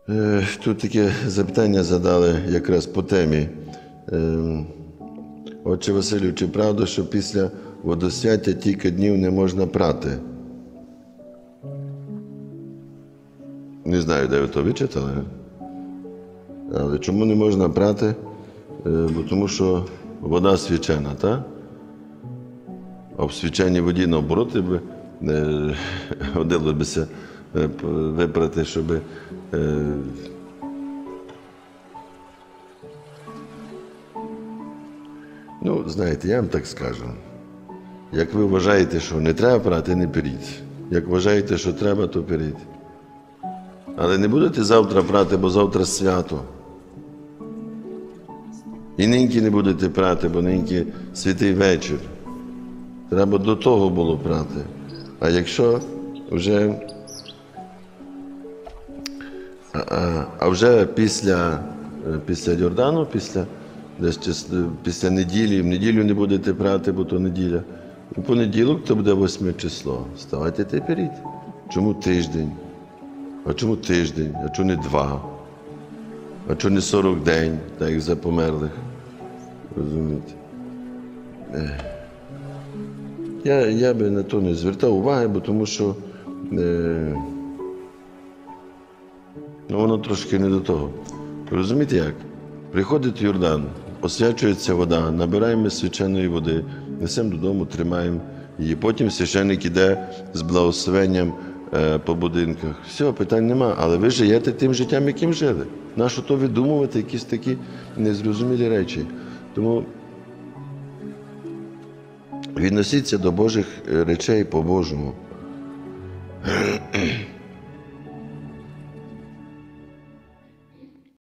Тут таке запитання задали якраз по темі. Отче Василю, чи правда, що після водосвяття кілька днів не можна прати? Не знаю, де ви то вичитали. Але чому не можна прати? Бо тому що вода свячена, так? А в свяченій воді, наоборот, би годилося випрати, щоб ну, знаєте, я вам так скажу. Як ви вважаєте, що не треба прати, не періть. Як вважаєте, що треба, то періть. Але не будете завтра прати, бо завтра свято. І ниньки не будете прати, бо ниньки святий вечір. Треба до того було прати. А якщо вже вже після Йордану, після неділі, в неділю не будете прати, бо то неділя. У понеділок то буде 8 число. Вставайте та й періть. Чому тиждень? А чому тиждень? А чому не 2? А чому не 40 день, так як за померлих? Розумієте? Я би на то не звертав уваги, бо тому що воно трошки не до того. Розумієте як? Приходить Йордан, освячується вода, набираємо свяченої води, несемо додому, тримаємо її. Потім священник іде з благословенням по будинках. Все, питань нема, але ви живете тим життям, яким жили. Нащо то видумувати якісь такі незрозумілі речі? Тому відносіться до Божих речей по-божому.